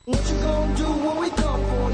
What you gonna do when we come for